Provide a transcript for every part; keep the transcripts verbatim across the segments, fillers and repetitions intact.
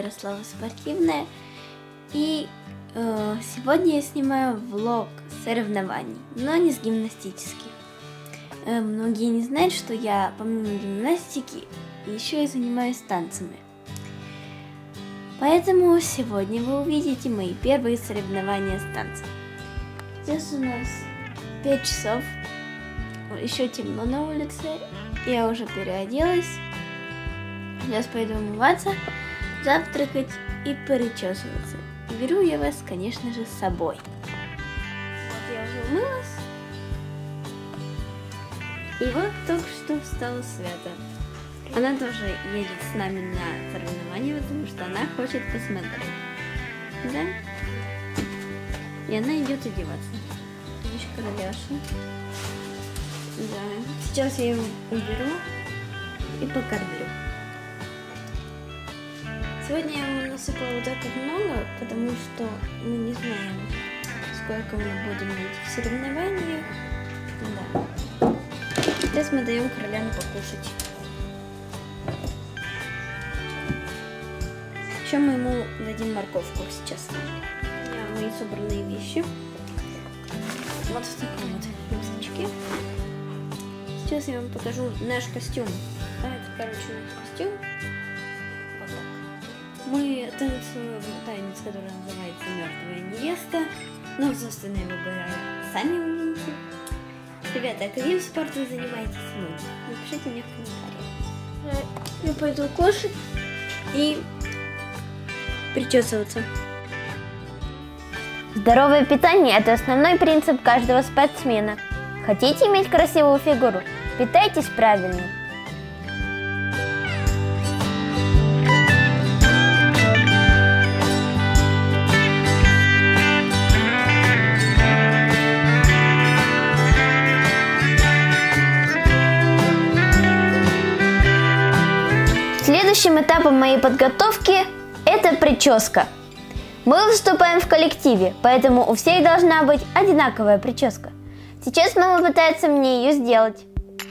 Ярослава Спортивная, и э, сегодня я снимаю влог соревнований, но не с гимнастических. Э, многие не знают, что я помимо гимнастики еще и занимаюсь танцами. Поэтому сегодня вы увидите мои первые соревнования с танцем. Сейчас у нас пять часов, еще темно на улице, я уже переоделась. Сейчас пойду умываться, завтракать и причесываться. Беру я вас, конечно же, с собой. Вот я уже умылась. И вот только что встала Света. Она тоже едет с нами на соревнования, потому что она хочет посмотреть. Да? И она идет одеваться. Дочь короляша. Да. Сейчас я ее уберу и покормлю. Сегодня я ему насыпала вот так вот много, потому что мы не знаем, сколько мы будем на этих соревнованиях. Да. Сейчас мы даем короляну покушать. Еще мы ему дадим морковку сейчас. Мои собранные вещи. Вот в таком вот рюкзачке. Сейчас я вам покажу наш костюм. А, это, короче, наш костюм. Вот так. Мы танцуем танец, который называется «Мертвая невеста». Но, собственно, его говорят, сами увидите. Ребята, а каким спортом занимаетесь вы? Напишите мне в комментариях. Я пойду кушать и причесываться. Здоровое питание – это основной принцип каждого спортсмена. Хотите иметь красивую фигуру? Питайтесь правильно. Следующим этапом моей подготовки – это прическа. Мы выступаем в коллективе, поэтому у всех должна быть одинаковая прическа. Сейчас мама пытается мне ее сделать.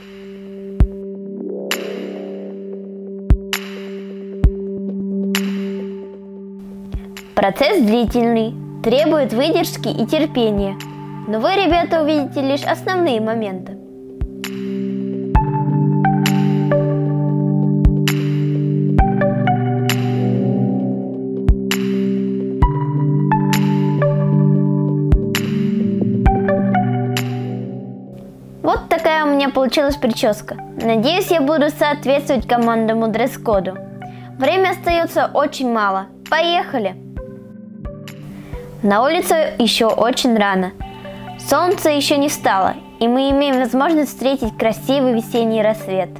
Процесс длительный, требует выдержки и терпения. Но вы, ребята, увидите лишь основные моменты. Вот такая у меня получилась прическа. Надеюсь, я буду соответствовать командному дресс-коду. Время остается очень мало. Поехали! На улице еще очень рано. Солнце еще не встало, и мы имеем возможность встретить красивый весенний рассвет.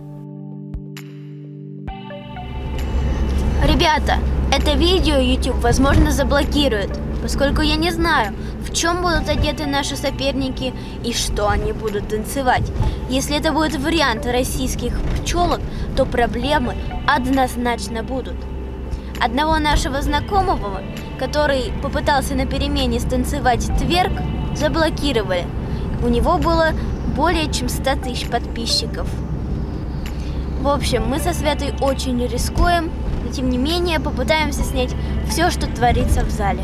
Ребята, это видео YouTube, возможно, заблокирует, поскольку я не знаю, в чем будут одеты наши соперники и что они будут танцевать. Если это будет вариант российских пчелок, то проблемы однозначно будут. Одного нашего знакомого, который попытался на перемене станцевать тверк, заблокировали. У него было более чем сто тысяч подписчиков. В общем, мы со Светой очень рискуем, но тем не менее попытаемся снять все, что творится в зале.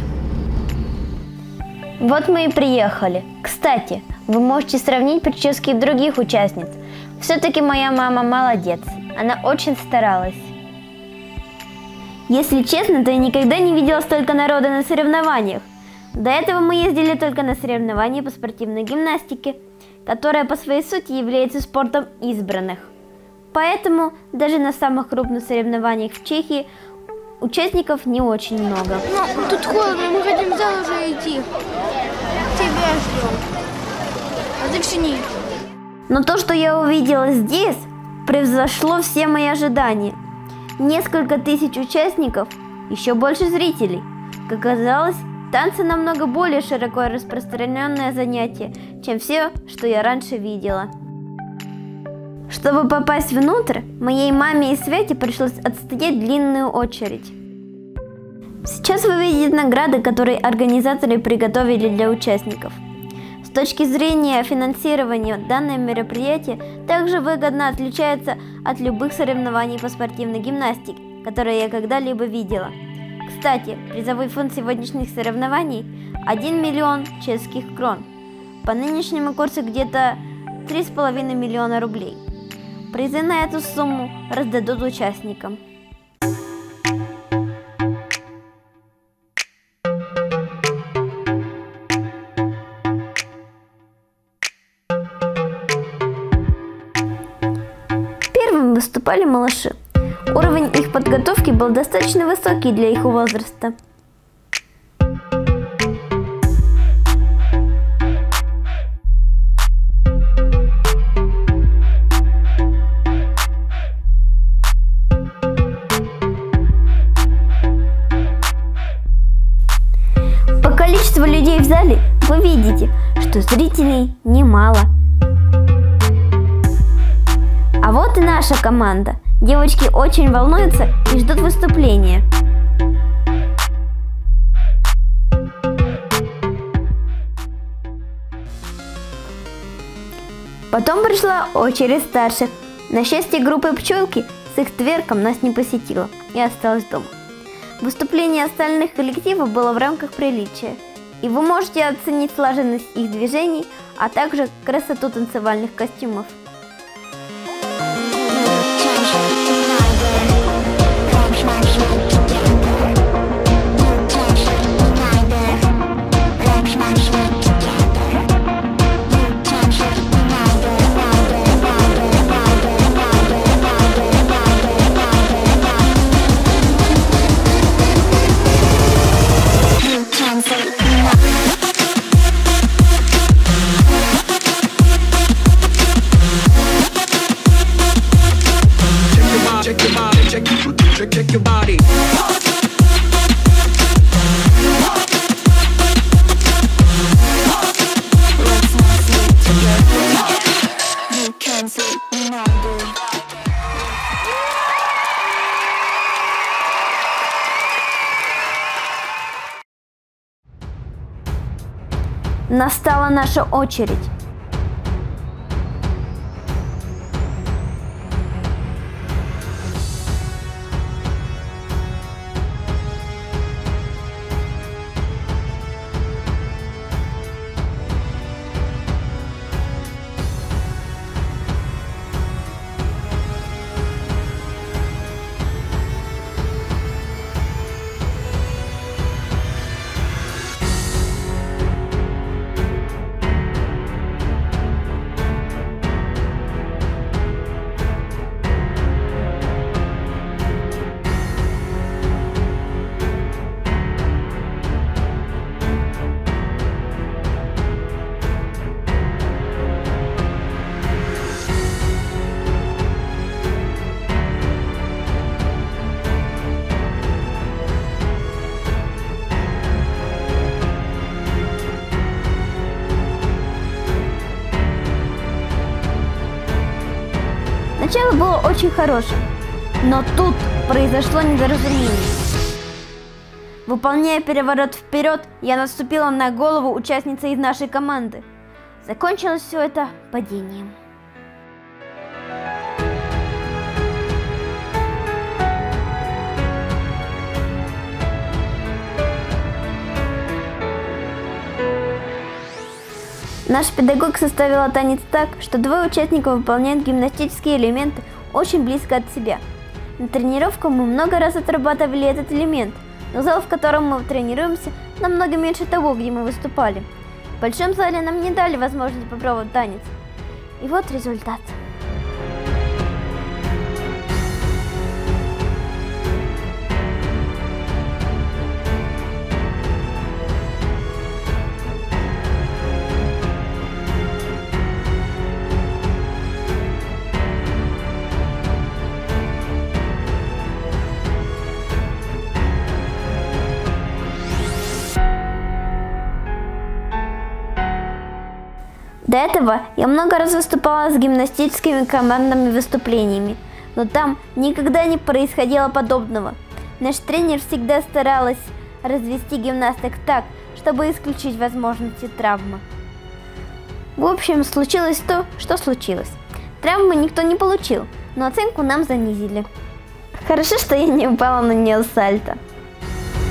Вот мы и приехали. Кстати, вы можете сравнить прически других участниц. Все-таки моя мама молодец. Она очень старалась. Если честно, то я никогда не видела столько народа на соревнованиях. До этого мы ездили только на соревнования по спортивной гимнастике, которая по своей сути является спортом избранных. Поэтому даже на самых крупных соревнованиях в Чехии участников не очень много. Ну, тут холодно, мы хотим в зал уже идти. Тебя ждем. Отдохни. Но то, что я увидела здесь, превзошло все мои ожидания. Несколько тысяч участников, еще больше зрителей. Как оказалось, танцы намного более широко распространенное занятие, чем все, что я раньше видела. Чтобы попасть внутрь, моей маме и Свете пришлось отстоять длинную очередь. Сейчас вы видите награды, которые организаторы приготовили для участников. С точки зрения финансирования, данное мероприятие также выгодно отличается от любых соревнований по спортивной гимнастике, которые я когда-либо видела. Кстати, призовой фонд сегодняшних соревнований один миллион чешских крон. По нынешнему курсу где-то три с половиной миллиона рублей. Призы на эту сумму раздадут участникам. Первым выступали малыши. Уровень их подготовки был достаточно высокий для их возраста. По количеству людей в зале вы видите, что зрителей немало. А вот и наша команда. Девочки очень волнуются и ждут выступления. Потом пришла очередь старших. На счастье группы «Пчелки» с их тверком нас не посетила и осталась дома. Выступление остальных коллективов было в рамках приличия, и вы можете оценить слаженность их движений, а также красоту танцевальных костюмов. Check your body. Настала наша очередь. Начало было очень хорошим, но тут произошло недоразумение. Выполняя переворот вперед, я наступила на голову участницы из нашей команды. Закончилось все это падением. Наш педагог составила танец так, что двое участников выполняют гимнастические элементы очень близко от себя. На тренировку мы много раз отрабатывали этот элемент, но зал, в котором мы тренируемся, намного меньше того, где мы выступали. В большом зале нам не дали возможность попробовать танец. И вот результат. До этого я много раз выступала с гимнастическими командными выступлениями, но там никогда не происходило подобного. Наш тренер всегда старалась развести гимнасток так, чтобы исключить возможности травмы. В общем, случилось то, что случилось. Травмы никто не получил, но оценку нам занизили. Хорошо, что я не упала на нее с сальто.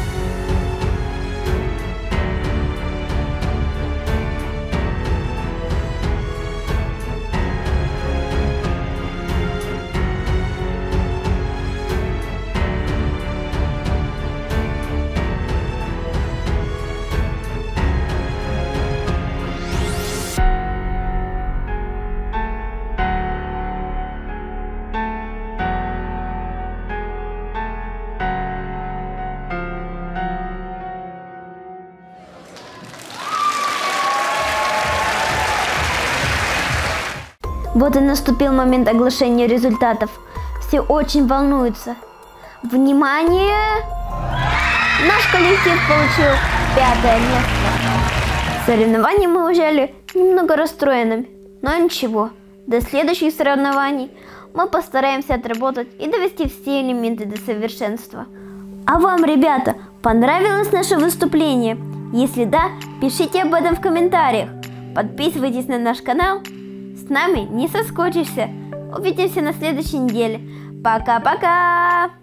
Вот и наступил момент оглашения результатов. Все очень волнуются. Внимание! Наш коллектив получил пятое место. Соревнования мы взяли немного расстроенными, но ничего. До следующих соревнований мы постараемся отработать и довести все элементы до совершенства. А вам, ребята, понравилось наше выступление? Если да, пишите об этом в комментариях. Подписывайтесь на наш канал. С нами не соскучишься. Увидимся на следующей неделе. Пока-пока!